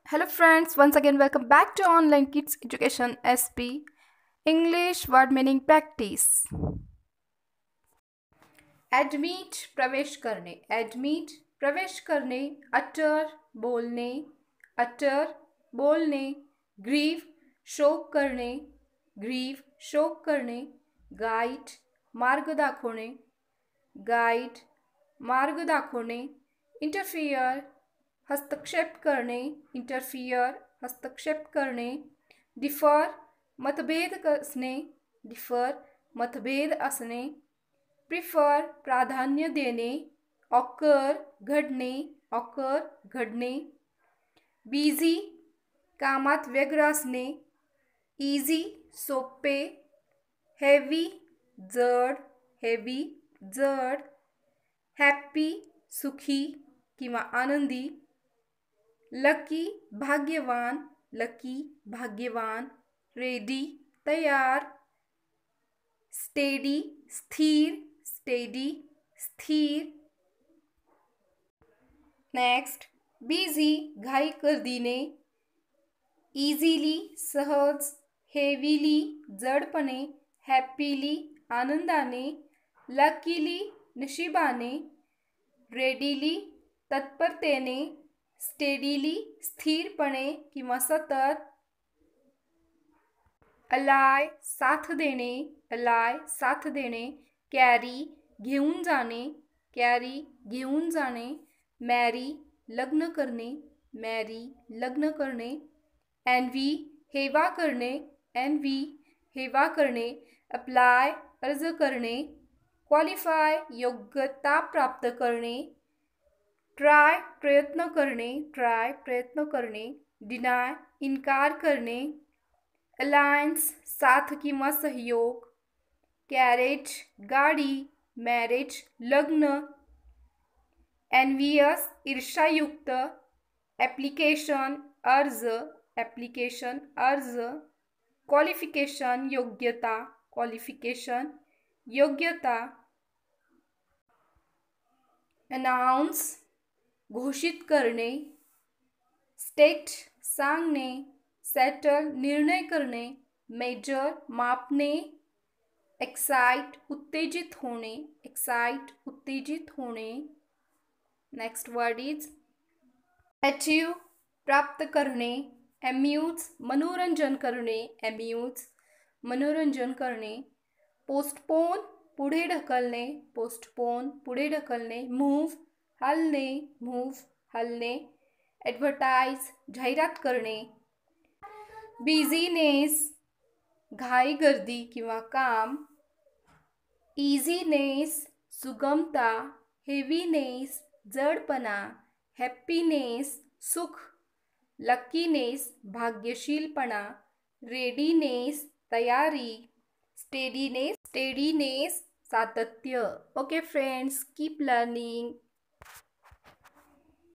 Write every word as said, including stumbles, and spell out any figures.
Hello friends, once again welcome back to Online Kids Education S P English word meaning practice. Admit प्रवेश करने, admit प्रवेश करने, utter बोलने, utter बोलने, grieve शोक करने, grieve शोक करने, guide मार्ग दाखवणे, guide मार्ग दाखवणे, interfere हस्तक्षेप करणे, इंटरफियर हस्तक्षेप करणे, डिफर मतभेद असणे, डिफर मतभेद असणे, प्रिफर प्राधान्य देणे, ऑकर घडणे, ऑकर घडणे, बिझी कामात व्यग्र असणे, इझी सोपे, हेवी जड, हेवी जड, हॅपी सुखी किंवा आनंदी, लकी भाग्यवान, लकी भाग्यवान, रेडी तयार, स्टेडी स्थिर, स्टेडी स्थिर. नेक्स्ट बिझी घाई गर्दीने, इझिली सहज, हेवीली जडपणे, हॅपीली आनंदाने, लकीली नशिबाने, रेडीली तत्परतेने, स्टेडीली स्थिरपणे किंवा सतत, अलाय साथ देणे, अलाय साथ देणे, कॅरी घेऊन जाणे, कॅरी घेऊन जाणे, मॅरी लग्न करणे, मॅरी लग्न करणे, एनव्ही हेवा करणे, एनव्ही हेवा करणे, अप्लाय अर्ज करणे, क्वालिफाय योग्यता प्राप्त करणे, ट्राय प्रयत्न करणे, ट्राय प्रयत्न करणे, डिनाय इन्कार करणे, अलायन्स साथ किंवा सहयोग, कॅरेज गाडी, मॅरेज लग्न, एनव्हियस ईर्षायुक्त, ॲप्लिकेशन अर्ज, ॲप्लिकेशन अर्ज, क्वालिफिकेशन योग्यता, क्वालिफिकेशन योग्यता, अनाउन्स घोषित करणे, स्टेट सांगणे, सेटल निर्णय करणे, मेजर मापणे, एक्साइट उत्तेजित होणे, एक्साइट उत्तेजित होणे. नेक्स्ट वर्ड इज अचीव प्राप्त करणे, अम्यूज मनोरंजन करणे, अम्यूज मनोरंजन करणे, पोस्टपोन पुढे ढकलणे, पोस्टपोन पुढे ढकलणे, मूव्ह हलणे, मूव्ह हलणे, ॲडव्हर्टाइज जाहिरात करणे, बिझीनेस घाई गर्दी किंवा काम, इझीनेस सुगमता, हेवीनेस जडपणा, हॅपीनेस सुख, लकीनेस भाग्यशीलपणा, रेडीनेस तयारी, स्टेडीनेस स्टेडीनेस सातत्य. Okay friends, keep learning.